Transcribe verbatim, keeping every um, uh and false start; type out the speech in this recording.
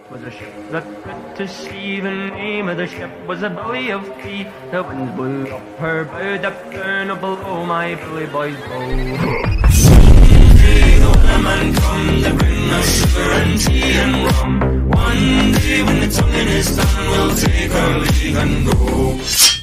was a ship that put to sea. The name of the ship was a Billy of Tea. The wind blew up her bow, dipped down below my bully boy's bow. Someday the Wellerman come to bring us sugar and tea and rum. One day when the tonguing is done, we'll take our leave and go.